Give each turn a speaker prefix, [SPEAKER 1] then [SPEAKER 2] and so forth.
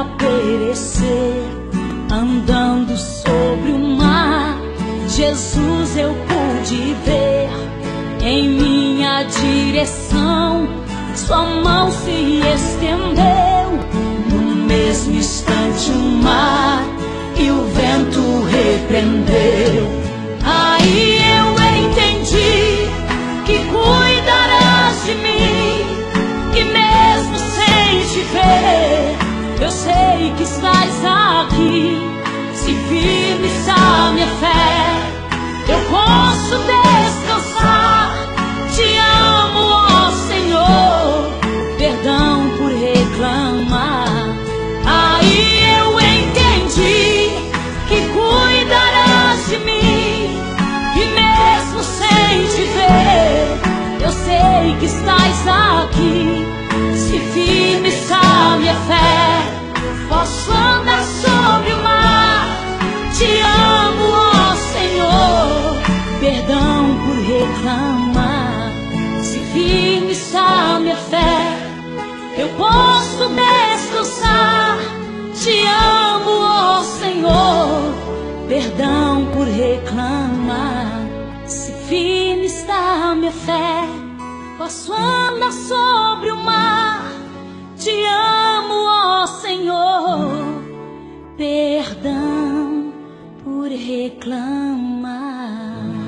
[SPEAKER 1] perecer, andando sobre o mar, Jesus eu pude ver em minha direção. Sua mão se estendeu, no mesmo instante o mar e o vento repreendeu. Aí eu entendi que cuidarás de mim, que mesmo sem te ver, eu sei que estás aqui. Se firme está minha fé, eu posso descansar. Te amo, ó Senhor, perdão por reclamar. Aí eu entendi que cuidarás de mim, e mesmo sem te ver, eu sei que estás aqui. Se firme está minha fé, posso andar sobre o mar. Te amo, ó Senhor, perdão por reclamar. Se firme está minha fé, eu posso descansar. Te amo, ó Senhor, perdão por reclamar. Se firme está minha fé, posso andar sobre o mar. Te amo, ó Senhor, perdão por reclamar.